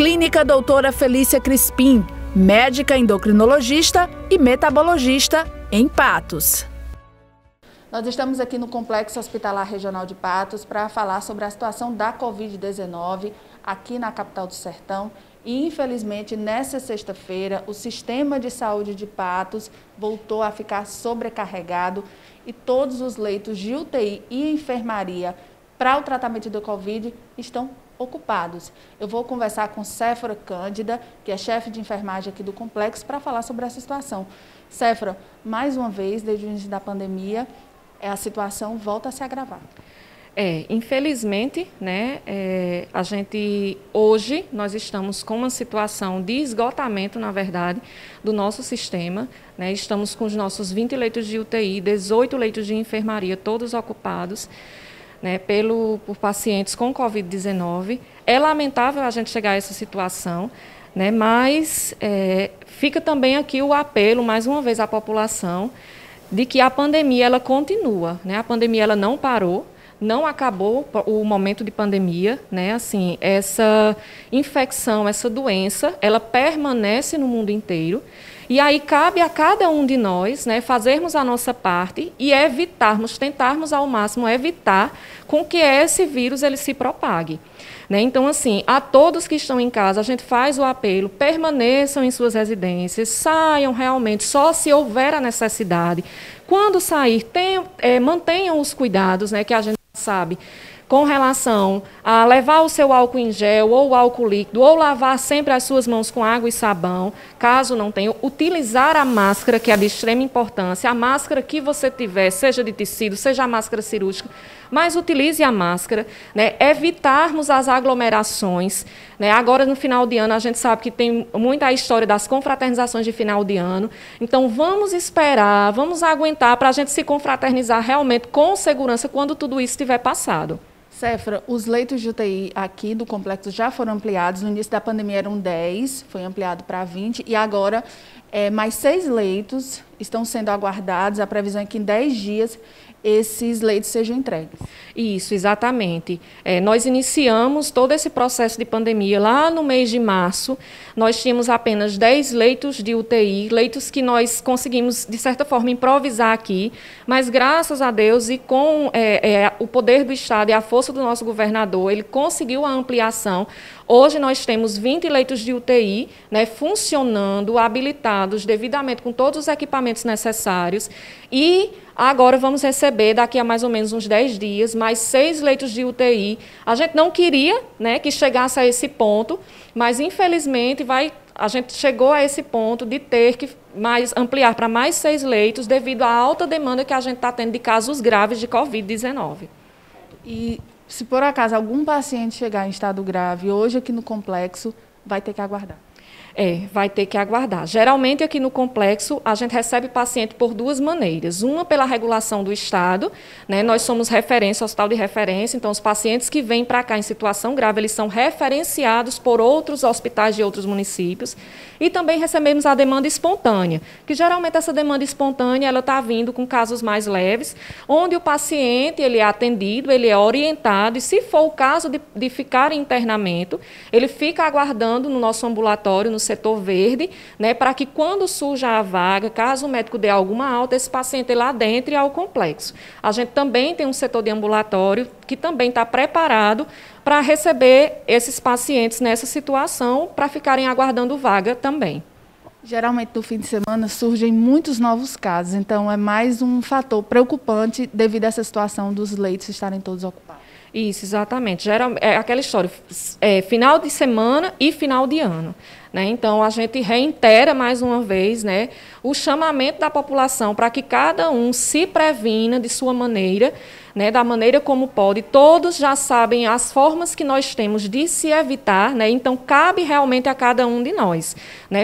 Clínica Doutora Felícia Crispim, médica endocrinologista e metabologista em Patos. Nós estamos aqui no Complexo Hospitalar Regional de Patos para falar sobre a situação da Covid-19 aqui na capital do Sertão. E, infelizmente, nessa sexta-feira, o sistema de saúde de Patos voltou a ficar sobrecarregado e todos os leitos de UTI e enfermaria para o tratamento do Covid estão ocupados. Eu vou conversar com Séfora Cândida, que é chefe de enfermagem aqui do complexo, para falar sobre essa situação. Séfora, mais uma vez, desde o início da pandemia, a situação volta a se agravar. Infelizmente, hoje nós estamos com uma situação de esgotamento, na verdade, do nosso sistema, estamos com os nossos 20 leitos de UTI, 18 leitos de enfermaria, todos ocupados, por pacientes com Covid-19. É lamentável a gente chegar a essa situação, mas fica também aqui o apelo, mais uma vez, à população, de que a pandemia ela continua, a pandemia ela não parou, não acabou o momento de pandemia, assim, essa infecção, essa doença, ela permanece no mundo inteiro. E aí cabe a cada um de nós, fazermos a nossa parte e tentarmos ao máximo evitar com que esse vírus ele se propague. Então, assim, a todos que estão em casa, a gente faz o apelo, permaneçam em suas residências, saiam realmente só se houver a necessidade. Quando sair, mantenham os cuidados, que a gente sabe, com relação a levar o seu álcool em gel ou o álcool líquido, ou lavar sempre as suas mãos com água e sabão, caso não tenha, utilizar a máscara, que é de extrema importância, a máscara que você tiver, seja de tecido, seja a máscara cirúrgica, mas utilize a máscara, evitarmos as aglomerações. Agora, no final de ano, a gente sabe que tem muita história das confraternizações de final de ano, então vamos esperar, vamos aguentar para a gente se confraternizar realmente com segurança quando tudo isso estiver passado. Séfora, os leitos de UTI aqui do complexo já foram ampliados. No início da pandemia eram 10, foi ampliado para 20 e agora mais 6 leitos estão sendo aguardados. A previsão é que em 10 dias esses leitos sejam entregues. Isso, exatamente. Nós iniciamos todo esse processo de pandemia lá no mês de março. Nós tínhamos apenas 10 leitos de UTI, leitos que nós conseguimos, de certa forma, improvisar aqui, mas graças a Deus e com o poder do Estado e a força do nosso governador, ele conseguiu a ampliação. Hoje nós temos 20 leitos de UTI funcionando, habilitados devidamente com todos os equipamentos necessários e agora vamos receber, daqui a mais ou menos uns 10 dias, mais 6 leitos de UTI. A gente não queria que chegasse a esse ponto, mas infelizmente a gente chegou a esse ponto de ter que ampliar para mais 6 leitos devido à alta demanda que a gente está tendo de casos graves de Covid-19. E se por acaso algum paciente chegar em estado grave hoje aqui no complexo, vai ter que aguardar? Vai ter que aguardar. Geralmente, aqui no complexo, a gente recebe paciente por 2 maneiras. Uma, pela regulação do Estado, nós somos referência, hospital de referência, então os pacientes que vêm para cá em situação grave, eles são referenciados por outros hospitais de outros municípios. E também recebemos a demanda espontânea, que geralmente essa demanda espontânea ela está vindo com casos mais leves, onde o paciente ele é atendido, ele é orientado, e se for o caso de ficar em internamento, ele fica aguardando no nosso ambulatório, no setor verde, para que quando surja a vaga, caso o médico dê alguma alta, esse paciente lá dentro e ao complexo. A gente também tem um setor de ambulatório que também está preparado para receber esses pacientes nessa situação, para ficarem aguardando vaga também. Geralmente, no fim de semana, surgem muitos novos casos, então é mais um fator preocupante devido a essa situação dos leitos estarem todos ocupados. Isso, exatamente. É aquela história, final de semana e final de ano. Então, a gente reitera mais uma vez o chamamento da população para que cada um se previna de sua maneira, da maneira como pode. Todos já sabem as formas que nós temos de se evitar, então cabe realmente a cada um de nós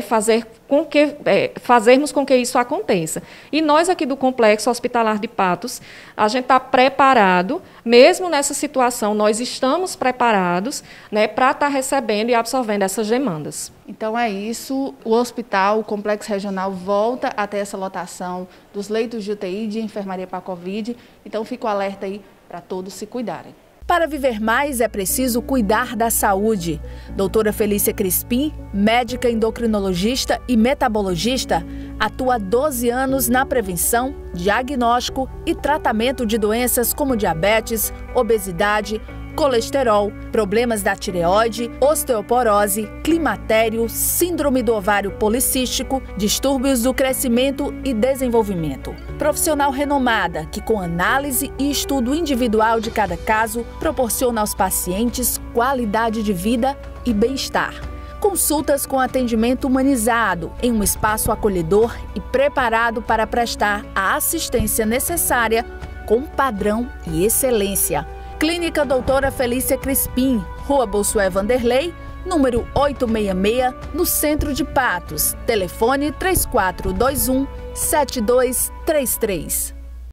fazermos com que isso aconteça. E nós aqui do Complexo Hospitalar de Patos, a gente está preparado, mesmo nessa situação, nós estamos preparados para estar recebendo e absorvendo essas demandas. Então é isso, o hospital, o Complexo Regional volta a ter essa lotação dos leitos de UTI de enfermaria para a Covid, então fica o alerta aí para todos se cuidarem. Para viver mais, é preciso cuidar da saúde. Doutora Felícia Crispim, médica endocrinologista e metabologista, atua há 12 anos na prevenção, diagnóstico e tratamento de doenças como diabetes, obesidade, colesterol, problemas da tireoide, osteoporose, climatério, síndrome do ovário policístico, distúrbios do crescimento e desenvolvimento. Profissional renomada que, com análise e estudo individual de cada caso, proporciona aos pacientes qualidade de vida e bem-estar. Consultas com atendimento humanizado em um espaço acolhedor e preparado para prestar a assistência necessária com padrão e excelência. Clínica Doutora Felícia Crispim, Rua Bossuet Vanderlei, número 866, no centro de Patos. Telefone 3421-7233.